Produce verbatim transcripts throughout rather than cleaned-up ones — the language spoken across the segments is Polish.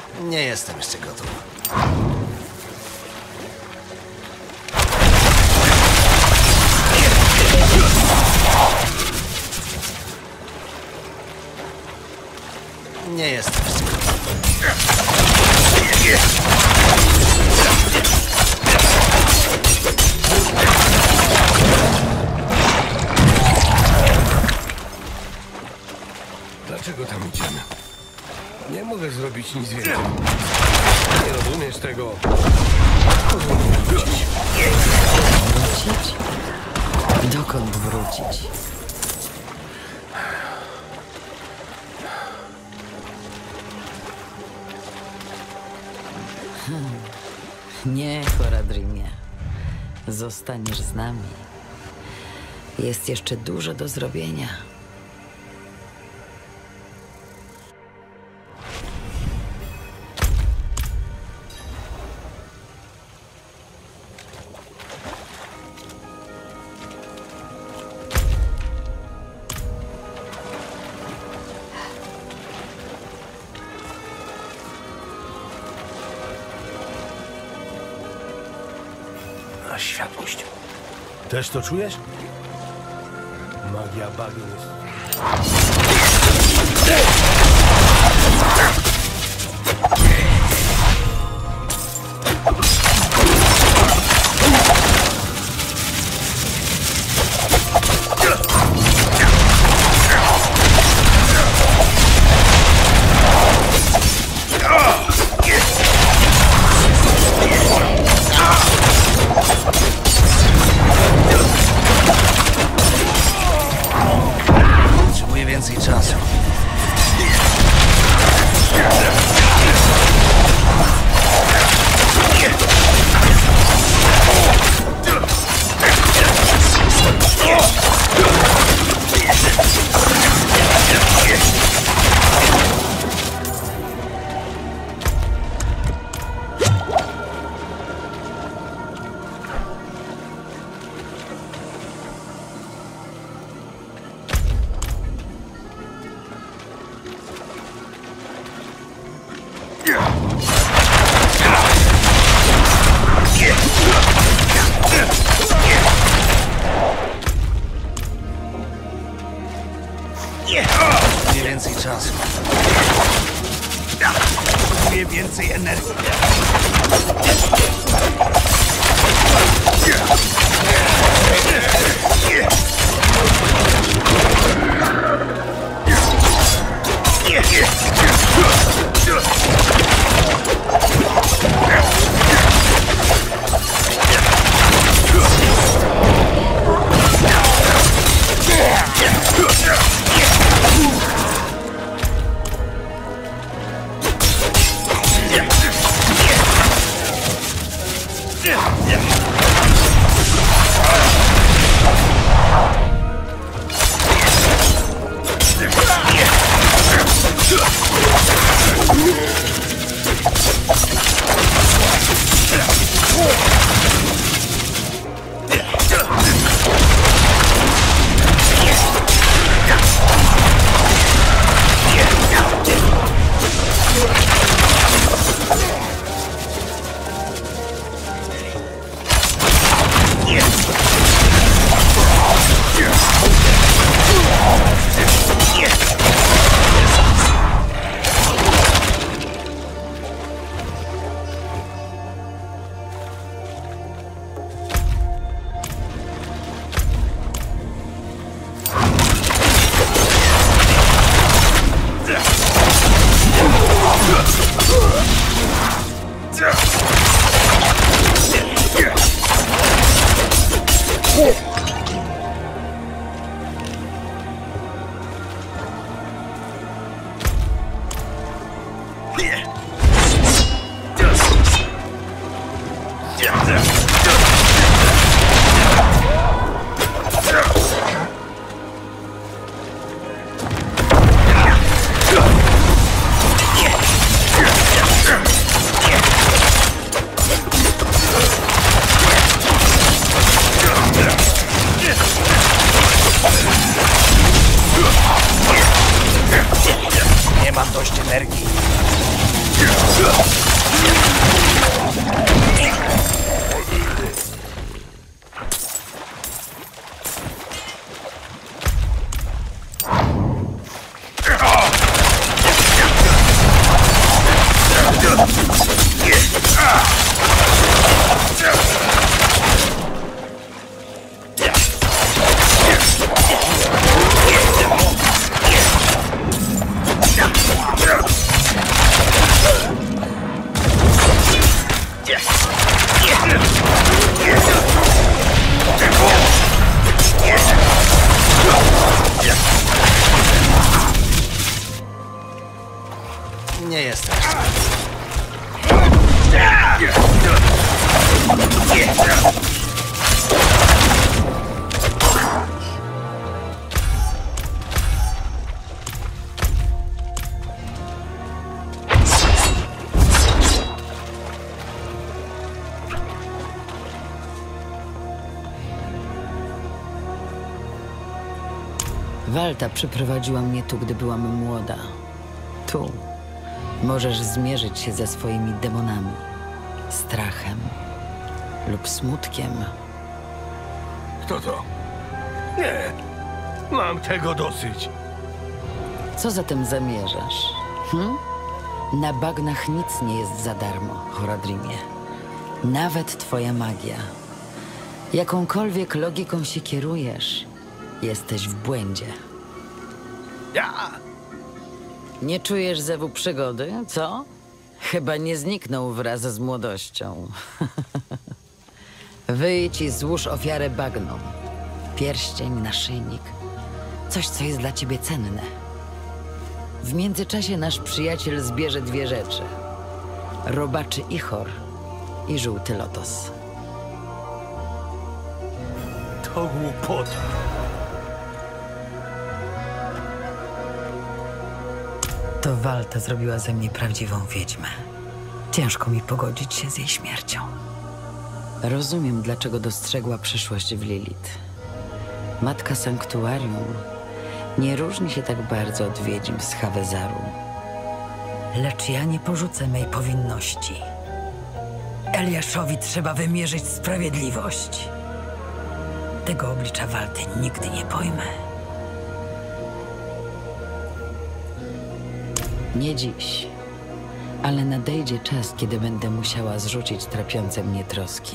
Nie jestem jeszcze gotów. Nie jestem jeszcze gotów. Dlaczego tam idziemy? Nie mogę zrobić nic więcej. Nie rozumiesz tego. Wrócić? Dokąd wrócić? Hmm. Nie, Horadrimie. Zostaniesz z nami. Jest jeszcze dużo do zrobienia. A światłość. Też to czujesz? Magia bagien jest... Potrzebuję więcej czasu. Potrzebuję więcej czasu. Potrzebuję więcej energii. Nie mam dość energii. Nie jesteś. Walta przyprowadziła mnie tu, gdy byłam młoda. Tu możesz zmierzyć się ze swoimi demonami, strachem lub smutkiem. Kto to? Nie. Mam tego dosyć. Co zatem zamierzasz? Hm? Na bagnach nic nie jest za darmo, Horadrimie. Nawet twoja magia. Jakąkolwiek logiką się kierujesz, jesteś w błędzie. Ja! Nie czujesz zewu przygody, co? Chyba nie zniknął wraz z młodością. Wyjdź i złóż ofiarę bagnom. Pierścień, naszyjnik. Coś, co jest dla ciebie cenne. W międzyczasie nasz przyjaciel zbierze dwie rzeczy. Robaczy Ichor i żółty lotos. To głupota. To Walta zrobiła ze mnie prawdziwą wiedźmę. Ciężko mi pogodzić się z jej śmiercią. Rozumiem, dlaczego dostrzegła przyszłość w Lilith. Matka Sanktuarium nie różni się tak bardzo od wiedźm z Hawezaru. Lecz ja nie porzucę mej powinności. Eliaszowi trzeba wymierzyć sprawiedliwość. Tego oblicza Walty nigdy nie pojmę. Nie dziś, ale nadejdzie czas, kiedy będę musiała zrzucić trapiące mnie troski.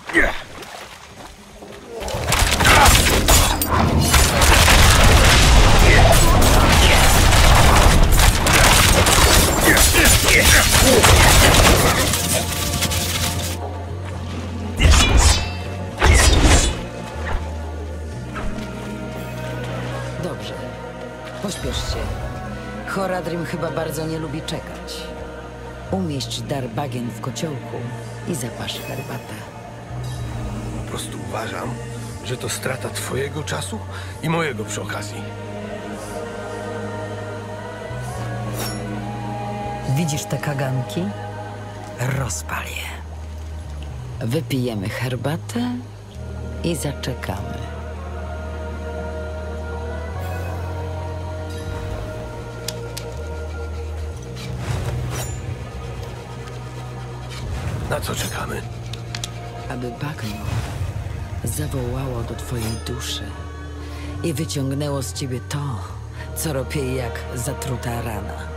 Dobrze. Pośpiesz się. Horadrim chyba bardzo nie lubi czekać. Umieść dar bagien w kociołku i zapasz herbatę. Po prostu uważam, że to strata twojego czasu i mojego przy okazji. Widzisz te kaganki? Rozpal je. Wypijemy herbatę i zaczekamy. Na co czekamy? Aby bagno zawołało do twojej duszy i wyciągnęło z ciebie to, co ropieje jak zatruta rana.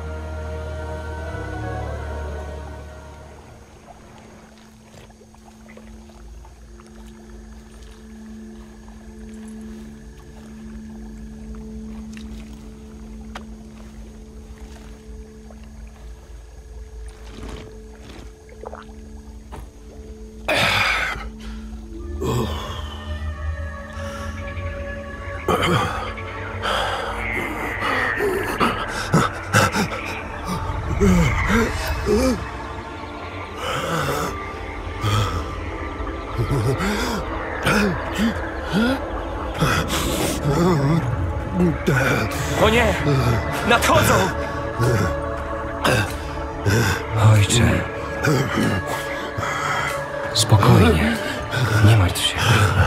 O nie! Nadchodzą! Ojcze. Spokojnie. Nie martw się.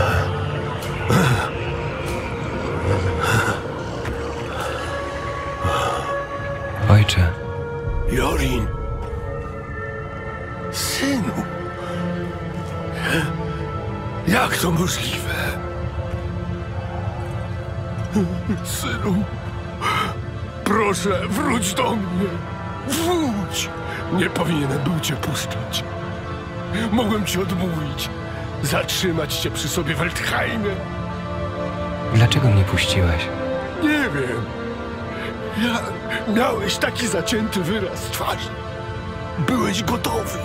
Ojcze. Jorin. Synu. Jak to możliwe? Synu. Proszę, wróć do mnie. Wróć. Nie powinienem był cię puszczać. Mogłem ci odmówić. Zatrzymać cię przy sobie w Eltheimie. Dlaczego mnie puściłeś? Nie wiem. Ja... Miałeś taki zacięty wyraz twarzy. Byłeś gotowy.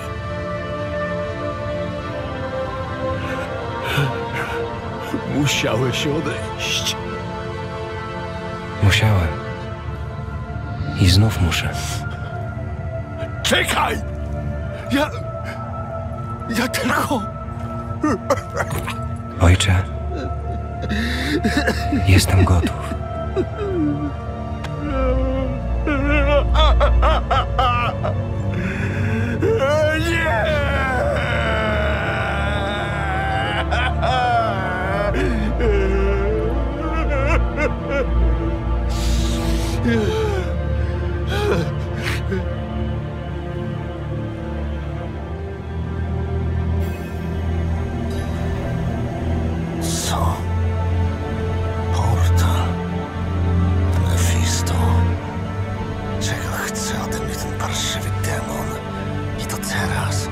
Musiałeś odejść. Musiałem. I znów muszę. Czekaj! Ja... Ja tylko... Ojcze. Jestem gotów. Co? Portal. Mephisto. Czego chce ode mnie ten parszywy demon? I to teraz.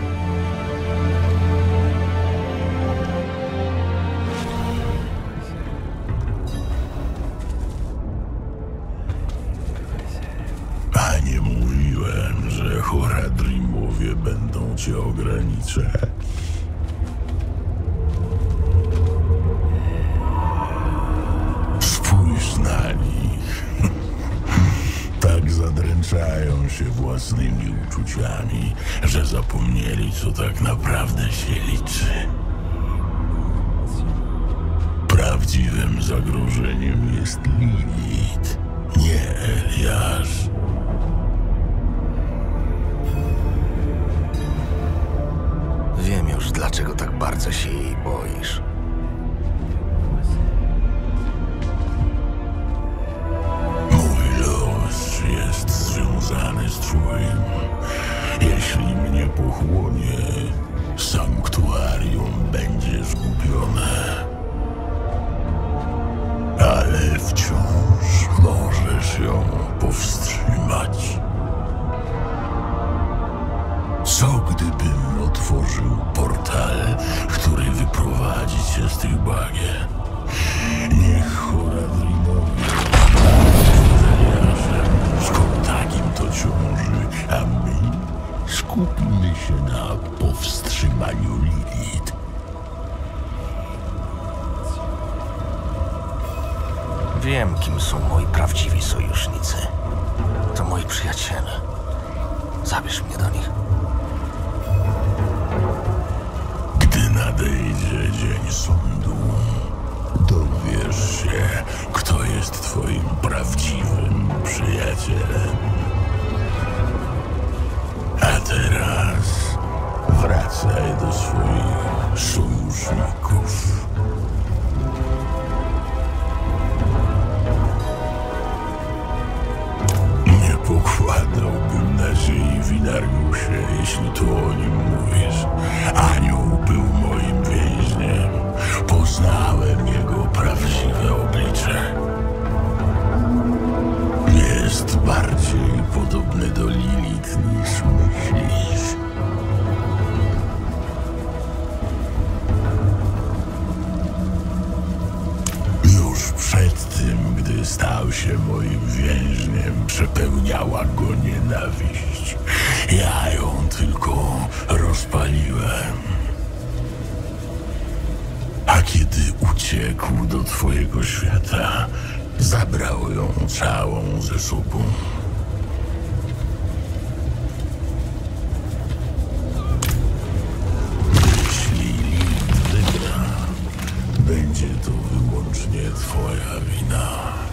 A nie mówiłem, że Horadrimowie będą cię ograniczać? Spójrz na nich. Tak zadręczają się własnymi uczuciami, że zapomnieli, co tak naprawdę się liczy. Prawdziwym zagrożeniem jest Lilith, nie Eliasz. Wiem już, dlaczego tak bardzo się jej boisz. Mój los jest związany z twoim. Jeśli mnie pochłonie, sanktuarium będzie zgubione. Ale wciąż możesz ją powstrzymać. Co gdybym otworzył portal, który wygląda Wiem, kim są moi prawdziwi sojusznicy. To moi przyjaciele. Zabierz mnie do nich. Gdy nadejdzie dzień sądu, dowiesz się, kto jest twoim prawdziwym przyjacielem. A teraz wracaj do swoich sojuszników. Nie pokładałbym nadziei w Inariusie, jeśli to o nim mówisz. Anioł był moim więźniem. Poznałem jego prawdziwe oblicze. Jest bardziej podobny do Lilith niż myślisz. Już przed tym, gdy stał się moim więźniem, przepełniała go nienawiść. Ja ją tylko rozpaliłem. A kiedy uciekł do twojego świata, zabrał ją całą ze sobą. Jeśli Lilith wygra, będzie to wyłącznie twoja wina.